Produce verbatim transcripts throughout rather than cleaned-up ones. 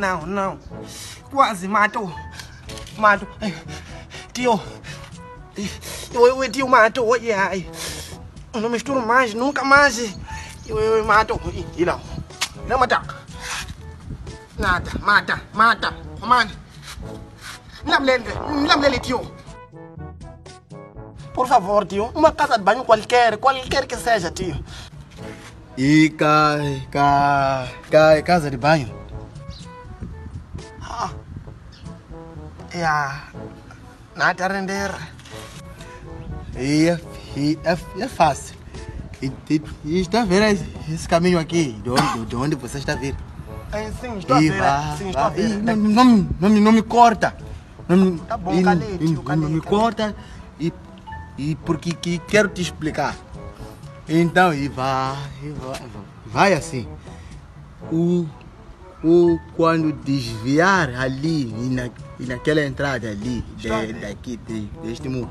não, não. Quase matou. Matou. Tio. Eu, eu, tio, matou. Ai, ai. Eu não misturo mais, nunca mais. Eu, eu, eu mato. E não. Não mata. Nada. Mata, mata. Mano. Não me lembro. Não me lembro, tio. Por favor, tio. Uma casa de banho qualquer. Qualquer que seja, tio. E ca, ca, ca, casa de banho? Ah. É a... Nada a render. E é, e é, é fácil. E, e, e está vendo esse, esse caminho aqui? De onde, de onde você está vindo? É, sim, estou a E ver. vá, Sim, estou vá. a ver. E não, não, me- não, me- não me corta. Não, me- Tá bom, e, calei, e- tio, calei, Não me calei. corta e, e porque que quero te explicar. Então, e vai, e vai, vai assim. O, o, quando desviar ali, e, na, e naquela entrada ali, de, daqui, de, deste muro.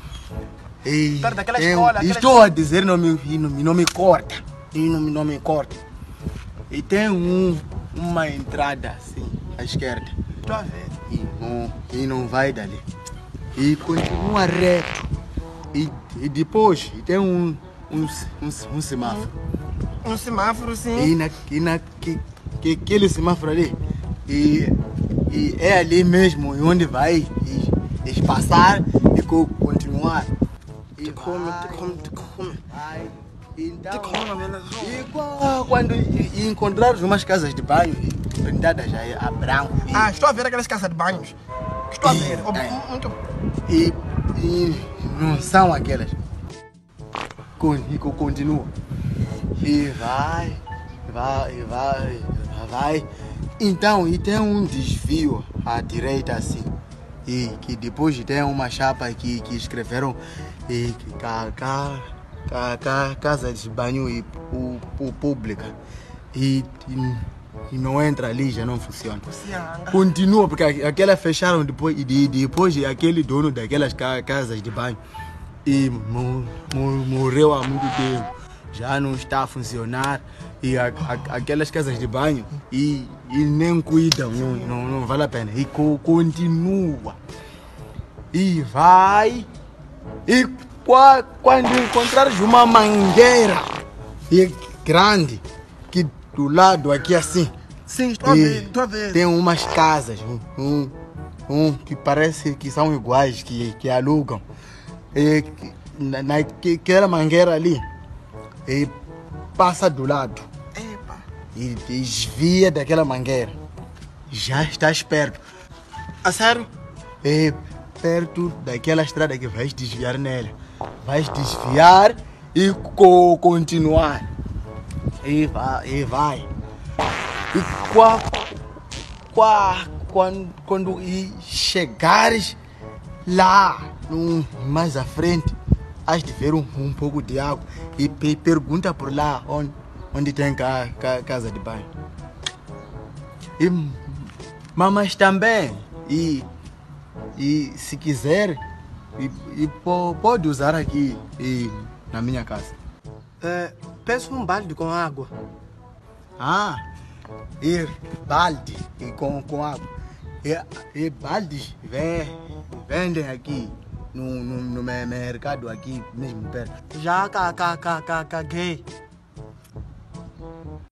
E Perto daquela tem- escola, aquela estou a dizer, não me, e não, me- não me corta. E não, me- não me corta. E tem um, uma entrada assim, à esquerda. Estou a ver. E não, e não vai dali. E continua reto. E, e depois tem um, um, um, um semáforo. Um semáforo, sim. E, na, e na, que, que, aquele semáforo ali. E, e é ali mesmo onde vai e, e passar e co- continuar. E Te come, vai, te come, te come. vai. Então, Te come, meu Deus. e qua- quando e, e encontrares umas casas de banho pintadas já a branco. E, Ah, estou a ver aquelas casas de banhos. Estou a ver. Ob- É. Muito. E, e não são aquelas. Con- E co- continua. E vai, vai, vai, vai. Então, e tem um desvio à direita assim. E que depois tem uma chapa que, que escreveram e que ca, ca, ca, ca, casa de banho e pu, pu, pública. E, e, e não entra ali, já não funciona. Luciana. Continua, porque aquelas fecharam depois, e de- depois aquele dono daquelas ca- casas de banho e mo- mo- morreu há muito tempo, já não está a funcionar. E a- a- aquelas casas de banho e, e nem cuidam, não, não, não vale a pena. E co- continua. E vai. E qua- quando encontrares uma mangueira e grande, que do lado aqui assim. Sim, estou a E ver, estou a ver. tem umas casas, um, um, um que parece que são iguais, que, que alugam. E que- na, naquela mangueira ali, e passa do lado Epa. e desvia daquela mangueira. Já estás perto. A sério? É perto daquela estrada que vais desviar nela. Vais desviar e co continuar. E vai, e vai. E qua, qua, quando, quando e chegares lá, num, mais à frente, has de ver um, um pouco de água e pe- pergunta por lá onde, onde tem ca, ca, casa de banho. E, mas também, e, e se quiser, e, e po- pode usar aqui e, na minha casa. É, peço um balde com água. Ah, e balde e com, com água. E, e baldes vé- vendem aqui no, no, no me- mercado aqui mesmo perto. Já ca, ca, ca, ca, caguei.